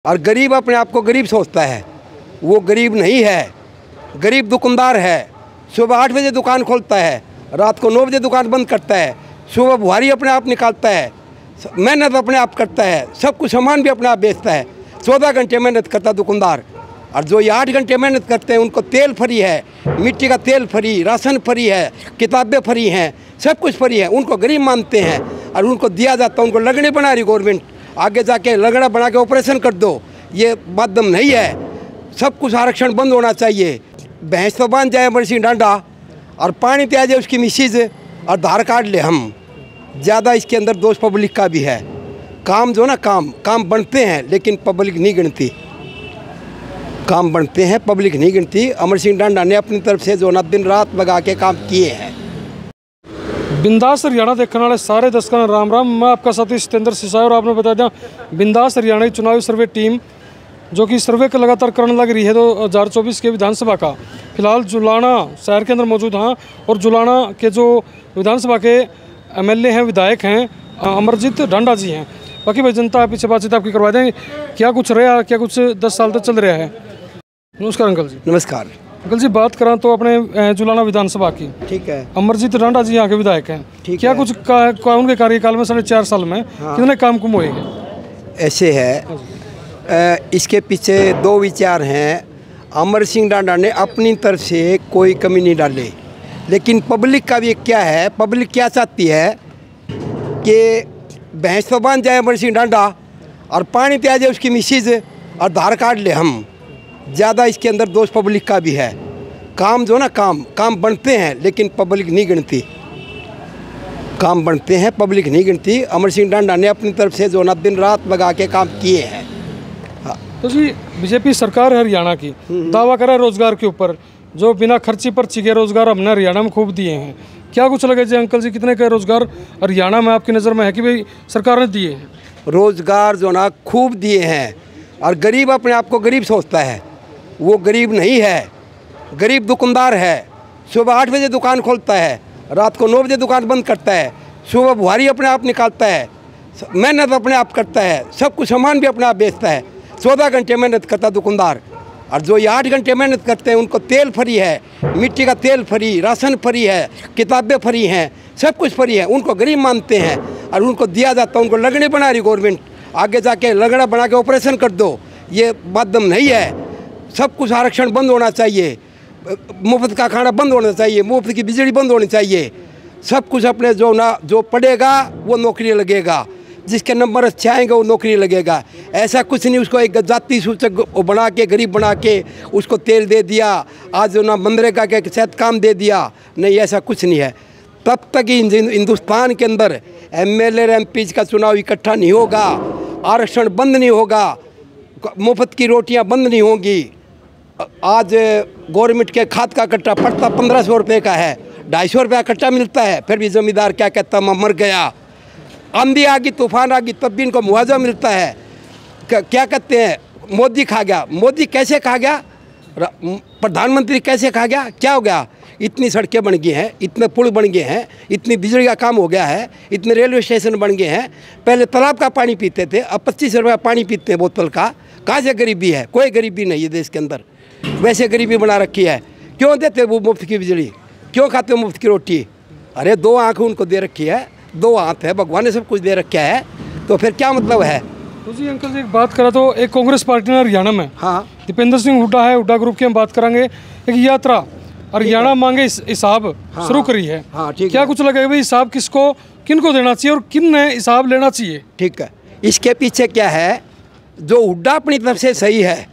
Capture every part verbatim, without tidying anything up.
और गरीब अपने आप को गरीब सोचता है, वो गरीब नहीं है, गरीब दुकानदार है। सुबह आठ बजे दुकान खोलता है, रात को नौ बजे दुकान बंद करता है। सुबह बुहारी अपने आप निकालता है, मेहनत अपने आप करता है, सब कुछ सामान भी अपने आप बेचता है। चौदह घंटे मेहनत करता दुकानदार, और जो ये आठ घंटे मेहनत करते हैं उनको तेल फ्री है, मिट्टी का तेल फ्री, राशन फ्री है, किताबें फ्री हैं, सब कुछ फ्री है। उनको गरीब मानते हैं और उनको दिया जाता है। उनको लगने बना रही गवर्नमेंट, आगे जाके लगड़ा बना के ऑपरेशन कर दो, ये माध्यम नहीं है। सब कुछ आरक्षण बंद होना चाहिए। भैंस तो बांध जाए अमर सिंह डांडा, और पानी पे आ जाए उसकी मिसीज, और धार काट ले हम। ज़्यादा इसके अंदर दोष पब्लिक का भी है। काम जो ना काम काम बनते हैं लेकिन पब्लिक नहीं गिनती। काम बनते हैं, पब्लिक नहीं गिनती। अमर सिंह डांडा ने अपनी तरफ से जो ना दिन रात लगा के काम किए हैं। बिंदास हरियाणा देखने वाले सारे दर्शकों ने राम राम। मैं आपका साथी सत्येंद्र सिसाई, और आपने बता दें बिंदास हरियाणा की चुनावी सर्वे टीम जो कि सर्वे का लगातार करने लग रही है दो हज़ार चौबीस के विधानसभा का। फिलहाल जुलाना शहर के अंदर मौजूद हैं, और जुलाना के जो विधानसभा के एमएलए हैं, विधायक हैं, अमरजीत डांडा जी हैं। बाकी भाई जनता पीछे बातचीत आपकी करवा देंगे। क्या कुछ रहा, क्या कुछ दस साल तक चल रहा है। नमस्कार अंकल जी। नमस्कार अंकल जी, बात करें तो अपने जुलाना विधानसभा की, ठीक है। अमरजीत डांडा जी यहाँ के विधायक हैं। क्या है। कुछ का, का उनके कार्यकाल में साढ़े चार साल में हाँ। कितने काम कुम हुए हैं? ऐसे है, इसके पीछे दो विचार हैं। अमर सिंह डांडा ने अपनी तरफ से कोई कमी नहीं डाली, लेकिन पब्लिक का भी क्या है, पब्लिक क्या चाहती है कि भैंस तो बांध जाए अमर सिंह डांडा, और पानी पे आ जाए उसकी मिसीज, और धार काट ले हम। ज़्यादा इसके अंदर दोष पब्लिक का भी है। काम जो ना काम काम बनते हैं लेकिन पब्लिक नहीं गिनती। काम बनते हैं, पब्लिक नहीं गिनती। अमर सिंह डांडा ने अपनी तरफ से जो ना दिन रात लगा के काम किए हैं। हाँ। तो जी बीजेपी सरकार है हरियाणा की, दावा करा रोजगार के ऊपर, जो बिना खर्ची पर्ची के रोजगार हमने हरियाणा में खूब दिए हैं। क्या कुछ लगे जी अंकल जी, कितने का रोजगार हरियाणा में आपकी नज़र में है कि भाई सरकार ने दिए हैं? रोजगार जो ना खूब दिए हैं, और गरीब अपने आप को गरीब सोचता है, वो गरीब नहीं है, गरीब दुकानदार है। सुबह आठ बजे दुकान खोलता है, रात को नौ बजे दुकान बंद करता है। सुबह बुहारी अपने आप निकालता है, मेहनत अपने आप करता है, सब कुछ सामान भी अपने आप बेचता है। चौदह घंटे मेहनत करता दुकानदार, और जो ये आठ घंटे मेहनत करते हैं उनको तेल फ्री है, मिट्टी का तेल फ्री, राशन फ्री है, किताबें फ्री हैं, सब कुछ फ्री है। उनको गरीब मानते हैं और उनको दिया जाता है। उनको लगने बना रही गवर्नमेंट, आगे जाके लगड़ा बना के ऑपरेशन कर दो, ये माध्यम नहीं है। सब कुछ आरक्षण बंद होना चाहिए, मुफ्त का खाना बंद होना चाहिए, मुफ्त की बिजली बंद होनी चाहिए। सब कुछ अपने जो ना जो पढ़ेगा वो नौकरी लगेगा, जिसके नंबर अच्छे आएंगे वो नौकरी लगेगा। ऐसा कुछ नहीं उसको एक जाति सूचक बना के, गरीब बना के उसको तेल दे दिया, आज जो ना मनरेगा के तहत काम दे दिया। नहीं, ऐसा कुछ नहीं है। तब तक हिंदुस्तान के अंदर M L A M P का चुनाव इकट्ठा नहीं होगा, आरक्षण बंद नहीं होगा, मुफ्त की रोटियां बंद नहीं होंगी। आज गवर्नमेंट के खाद का कट्टा पड़ता पंद्रह सौ रुपये का है, ढाई सौ रुपया कट्टा मिलता है, फिर भी जमींदार क्या कहता मैं मर गया। आंधी आ गई, तूफान आ गई, तब भी इनको मुआवजा मिलता है। क्या कहते हैं, मोदी खा गया। मोदी कैसे खा गया? प्रधानमंत्री कैसे खा गया? क्या हो गया? इतनी सड़कें बन गई हैं, इतने पुल बन गए हैं, इतनी बिजली का काम हो गया है, इतने रेलवे स्टेशन बन गए हैं। पहले तालाब का पानी पीते थे, अब पच्चीस रुपये पानी पीते हैं बोतल का। कहाँ से गरीबी है? कोई गरीबी नहीं है देश के अंदर। वैसे गरीबी बना रखी है। क्यों देते वो मुफ्त की बिजली? क्यों खाते मुफ्त की रोटी? अरे दो आँख उनको दे रखी है, दो हाथ है, भगवान ने सब कुछ दे रखा है, तो फिर क्या मतलब है? तो जी अंकल जी एक बात करा तो एक कांग्रेस पार्टी ने हरियाणा में, हाँ, दीपेंद्र सिंह हुड्डा है, हुड्डा ग्रुप की हम बात करेंगे, एक यात्रा हरियाणा मांगे हिसाब हाँ, शुरू करी है। हाँ, ठीक क्या है। कुछ लगेगा भाई हिसाब किसको, किनको देना चाहिए और किन ने हिसाब लेना चाहिए? ठीक है। इसके पीछे क्या है, जो हुड्डा अपनी तरफ से सही है,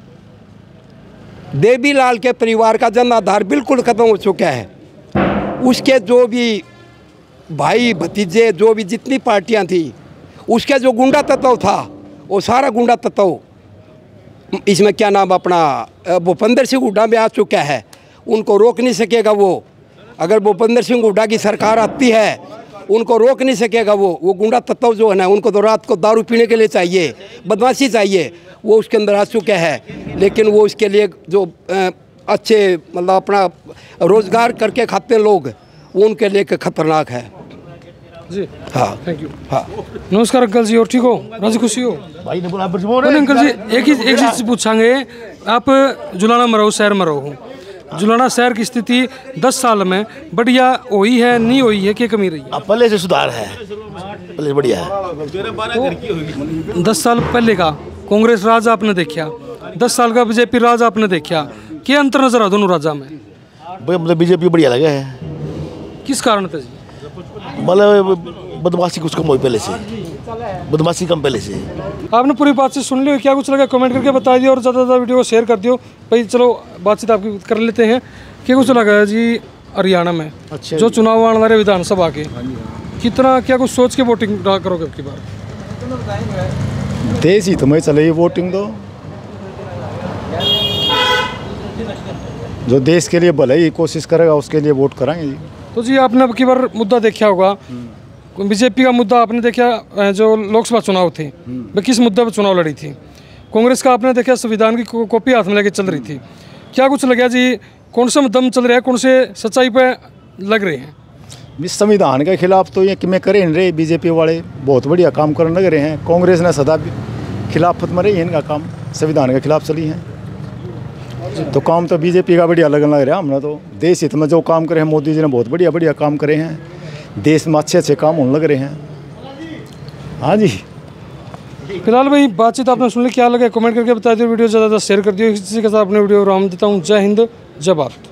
देवीलाल के परिवार का जन आधार बिल्कुल खत्म हो चुका है। उसके जो भी भाई भतीजे, जो भी जितनी पार्टियां थी, उसके जो गुंडा तत्व था वो सारा गुंडा तत्व इसमें क्या नाम अपना भूपेंद्र सिंह हुड्डा में आ चुका है। उनको रोक नहीं सकेगा वो। अगर भूपेंद्र सिंह हुड्डा की सरकार आती है उनको रोक नहीं सकेगा वो। वो गुंडा तत्व जो है ना, उनको तो रात को दारू पीने के लिए चाहिए, बदमाशी चाहिए, वो उसके अंदर आ चुके हैं। लेकिन वो उसके लिए जो अच्छे मतलब अपना रोज़गार करके खाते हैं लोग, वो उनके लिए खतरनाक है। जी। हाँ थैंक यू। हाँ नमस्कार अंकल जी, और ठीक हो, राजी खुशी हो? भाई ने बोला बोले अंकल जी, एक ही एक चीज पूछांगे, आप जुलाना मरो शहर में रहो, जुलाना शहर की स्थिति दस साल में बढ़िया हुई है, नहीं हुई है, क्या कमी रही है? अब पहले से सुधार है, पहले से बढ़िया है। दस साल पहले का कांग्रेस राज आपने देखा, दस साल का बीजेपी राज आपने देखा, क्या अंतर नजर आ दोनों राजा में? भाई मतलब बीजेपी बढ़िया लगा है, किस कारण था जी? मतलब बदमाशी कुछ कम हुई पहले से, बदमाशी कम पहले से। आपने पूरी बातचीत सुन ली, क्या कुछ लगा कमेंट करके बता दियो, और ज़्यादा से ज़्यादा वीडियो को शेयर कर दियो भाई। चलो बातचीत आपकी कर लेते हैं, क्या कुछ लगा जी हरियाणा में अच्छा जो चुनाव आने वाले विधानसभा के, कितना क्या कुछ सोच के वोटिंग करोगे अब की बार? देश ही तुम्हें चले वोटिंग दो, जो देश के लिए भले ही कोशिश करेगा उसके लिए वोट कराएंगे जी। तो जी आपने अब की बार मुद्दा देखा होगा, बीजेपी का मुद्दा आपने देखा, जो लोकसभा चुनाव थे वे किस मुद्दे पर चुनाव लड़ी थी। कांग्रेस का आपने देखा संविधान की कॉपी हाथ में लेके चल रही थी, क्या कुछ लगा जी, कौन सा दम चल रहा है, कौन से सच्चाई पे लग रहे हैं? इस संविधान के खिलाफ तो ये कि मैं करे रहे, बीजेपी वाले बहुत बढ़िया काम करने लग रहे हैं। कांग्रेस ने सदा खिलाफत में रही है, इनका काम संविधान के खिलाफ चली है, तो काम तो बीजेपी का बढ़िया लगने लग रहा है। हमने तो देश हित में जो काम करे हैं, मोदी जी ने बहुत बढ़िया बढ़िया काम करे हैं, देश में अच्छे अच्छे काम होने लग रहे हैं। हाँ जी, फिलहाल भाई बातचीत आपने सुन ली, क्या लगे कमेंट करके बता दियो, वीडियो ज़्यादा से शेयर कर दियो। इसी के साथ अपने वीडियो राम देता हूँ। जय हिंद, जय भारत।